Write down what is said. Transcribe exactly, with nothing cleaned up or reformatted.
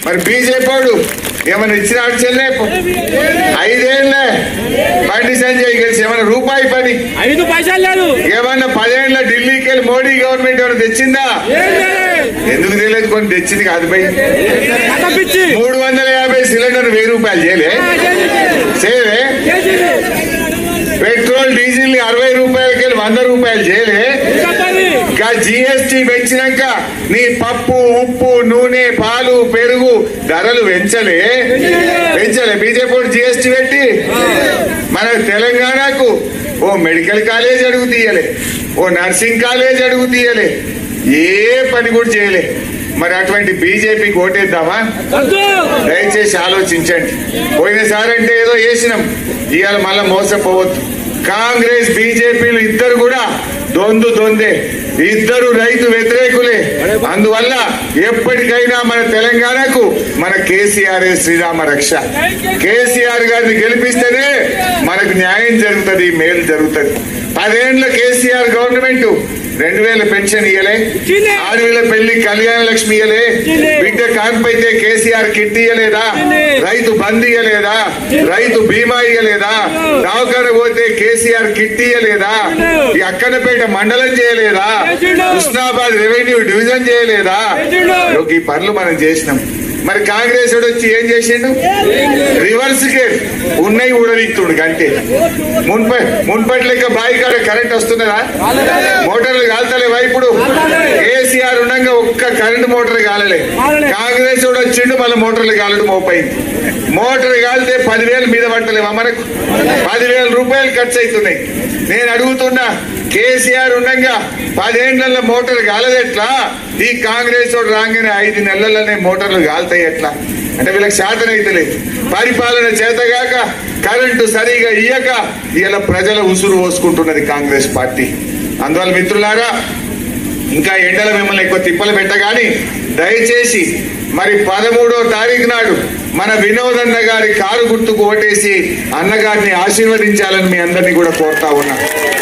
మరి బీజేపీ వాడు ఏమైనా ఇచ్చినాడు చెల్లె ఐదేళ్లే బండి సంజయ్ గెలిచి ఏమైనా రూపాయి పని ఐదు పైసలు లేదు. ఏమన్నా పదేళ్ల ఢిల్లీకి వెళ్ళి మోడీ గవర్నమెంట్ ఏమైనా తెచ్చిందా? ఎందుకు తెలియదు, కొన్ని తెచ్చింది కాదు పై మూడు వందల యాభై సిలిండర్ వెయ్యి రూపాయలు చేయలే చేయలే పెట్రోల్ డీజిల్ అరవై రూపాయలకి వెళ్ళి వంద రూపాయలు చేయలే. ఇంకా జిఎస్టీ పెంచినాక నీ పప్పు ఉప్పు నూనె పాలు పెరుగు ధరలు పెంచలే పెంచలే బీజేపీ జిఎస్టీ పెట్టి. మన తెలంగాణకు ఓ మెడికల్ కాలేజ్ అడుగు తీయలే, ఓ నర్సింగ్ కాలేజ్ అడుగు తీయలే, ఏ పని కూడా చేయలే. మరి అటువంటి బీజేపీకి ఓటేద్దామా? దయచేసి ఆలోచించండి. పోయినసారి అంటే ఏదో వేసినాం, ఇవాళ మళ్ళా మోసపోవద్దు. కాంగ్రెస్ బీజేపీలు ఇద్దరు కూడా దొందు దొందే, ఇద్దరు రైతు వ్యతిరేకులే. అందువల్ల ఎప్పటికైనా మన తెలంగాణకు మన కేసీఆర్ శ్రీరామ రక్ష. కేసీఆర్ గారిని గెలిపిస్తేనే మనకు న్యాయం జరుగుతుంది, మేలు జరుగుతుంది. పదేండ్ల కేసీఆర్ గవర్నమెంట్ రెండు వేల పెన్షన్ ఇయ్యలే, ఆరు వేల పెళ్లి కళ్యాణ లక్ష్మి ఇయ్యలే, బిడ్డ కాన్పైతే కేసీఆర్ కిట్ ఇయ్యలేదా, రైతు బంద్ ఇయ్యలేదా, రైతు బీమా ఇయ్యలేదా, దవాఖాన పోతే కేసీఆర్ కిట్ ఇయ్యలేదా, ఈ అక్కనపేట మండలం చేయలేదా, హుస్నాబాద్ రెవెన్యూ డివిజన్ చేయలేదా? ఈ పనులు మనం చేసినాం. మరి కాంగ్రెస్ వచ్చి ఏం చేసిండు? రివర్స్ గేర్ ఉన్నాయి ఊడదీక్తుడు అంతే. మున్పై మున్పటి లెక్క బావి కాడ కరెంట్ వస్తున్నదా? మోటార్లు కాలుతలేవా? ఇప్పుడు కేసీఆర్ ఉండగా ఒక్క కరెంట్ మోటార్ కాలలే. కాంగ్రెస్ వచ్చిండు మళ్ళీ మోటార్లు కాలడు మోపైంది. మోటార్ కాలితే పదివేలు మీద పట్టలేవా? మనకు పదివేల రూపాయలు ఖర్చు అవుతున్నాయి. నేను అడుగుతున్నా, కేసీఆర్ ఉండగా పదేళ్ల మోటార్ కాలదెట్లా? ఈ కాంగ్రెస్ వాడు రాగానే ఐదు నెలలనే మోటార్లు కాలుతాయి ఎట్లా? అంటే వీళ్ళకి శాతం అయితే లేదు. పరిపాలన చేతగాక కరెంటు సరిగా ఇయ్యక ఇలా ప్రజల ఉసురు పోసుకుంటున్నది కాంగ్రెస్ పార్టీ. అందువల్ల మిత్రులారా, ఇంకా ఎండల మిమ్మల్ని ఎక్కువ తిప్పలు పెట్టగాని దయచేసి మరి పదమూడో తారీఖు నాడు మన వినోదన్న గారి కారు గుర్తుకు ఓటేసి అన్నగారిని ఆశీర్వదించాలని మీ అందరినీ కూడా కోరుతా ఉన్నా.